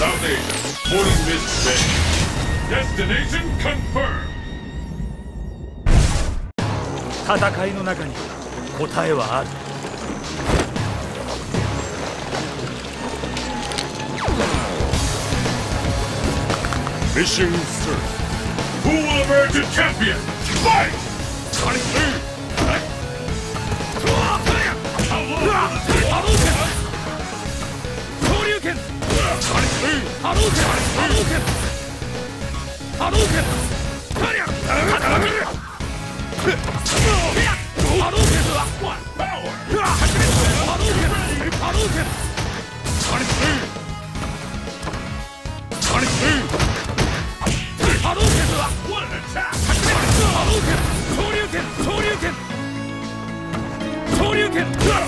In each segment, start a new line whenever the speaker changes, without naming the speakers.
South Asia, Morning Mist Bay. Destination confirmed.
戦いの中に答えはある。
Mission start. Who will emerge a champion? Fight! Sonic Boom!
Hadouken!
Sonic Boom!
Hadouken! Hadouken!
One power!
Hadouken!
Sonic Boom! Sonic Boom! What an attack!
Hadouken! Shoryuken! Shoryuken! Shoryuken!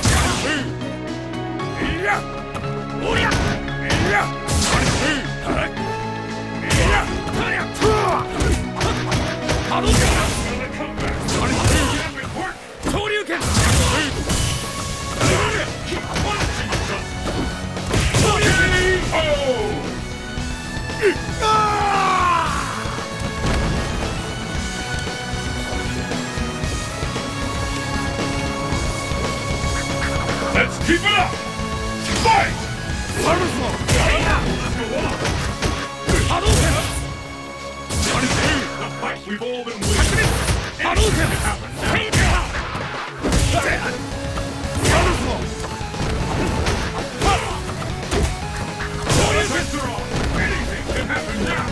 Yeah!
Oria!
Yeah! Sonic Boom! Yeah!
Hadouken!
Gonna come back! Sonic Boom! Report!
Shoryuken!
Keep punishing yourself! KO! Let's keep it up! Fight! Let's go on!
Hadouken!
Sonic Boom! The fight we've all been waiting for! Anything can happen now! Defense are on! Anything can happen now!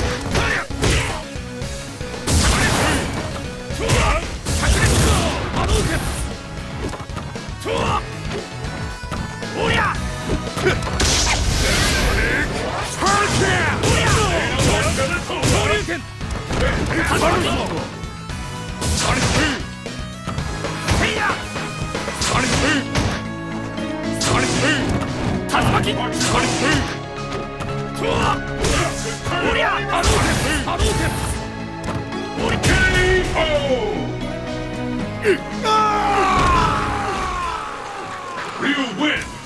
Hadouken! Oria! Shoryuken!
Sonic Boom! Sonic Boom! Sonic Boom!
Tatsumaki!
Sonic Boom!
Oria! Hadouken!
KO! Real win!